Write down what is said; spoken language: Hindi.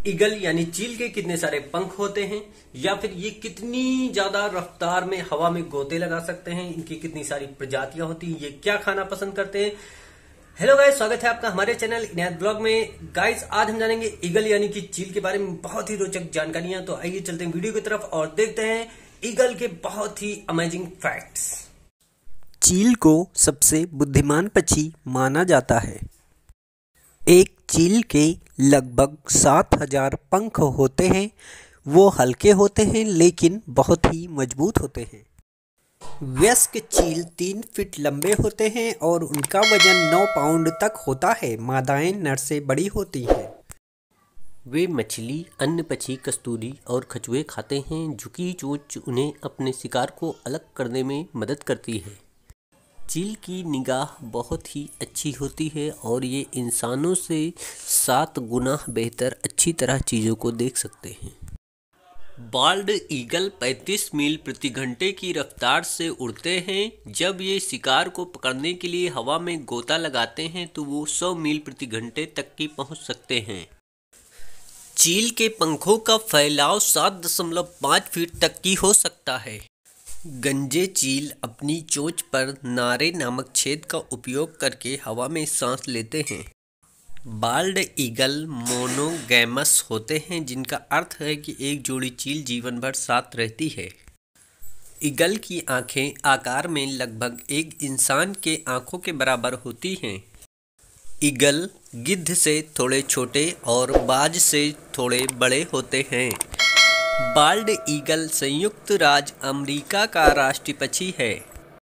ईगल यानी चील के कितने सारे पंख होते हैं, या फिर ये कितनी ज्यादा रफ्तार में हवा में गोते लगा सकते हैं, इनकी कितनी सारी प्रजातियां होती हैं, ये क्या खाना पसंद करते हैं। हेलो गाइस, स्वागत है आपका हमारे चैनल इनायत ब्लॉग में। गाइस, आज हम जानेंगे ईगल यानी कि चील के बारे में बहुत ही रोचक जानकारियां। तो आइए चलते हैं वीडियो की तरफ और देखते हैं ईगल के बहुत ही अमेजिंग फैक्ट्स। चील को सबसे बुद्धिमान पक्षी माना जाता है। एक चील के लगभग 7000 पंख होते हैं। वो हल्के होते हैं लेकिन बहुत ही मजबूत होते हैं। वयस्क चील 3 फीट लंबे होते हैं और उनका वजन 9 पाउंड तक होता है। मादाएं नर से बड़ी होती हैं। वे मछली, अन्य पक्षी, कस्तूरी और कछुए खाते हैं। झुकी चोंच उन्हें अपने शिकार को अलग करने में मदद करती है। चील की निगाह बहुत ही अच्छी होती है और ये इंसानों से 7 गुना बेहतर अच्छी तरह चीज़ों को देख सकते हैं। बाल्ड ईगल 35 मील प्रति घंटे की रफ्तार से उड़ते हैं। जब ये शिकार को पकड़ने के लिए हवा में गोता लगाते हैं तो वो 100 मील प्रति घंटे तक की पहुंच सकते हैं। चील के पंखों का फैलाव 7.5 फीट तक की हो सकता है। गंजे चील अपनी चोंच पर नारे नामक छेद का उपयोग करके हवा में सांस लेते हैं। बाल्ड ईगल मोनोगैमस होते हैं, जिनका अर्थ है कि एक जोड़ी चील जीवन भर साथ रहती है। ईगल की आंखें आकार में लगभग एक इंसान के आंखों के बराबर होती हैं। ईगल गिद्ध से थोड़े छोटे और बाज से थोड़े बड़े होते हैं। बाल्ड ईगल संयुक्त राज्य अमेरिका का राष्ट्रीय पक्षी है।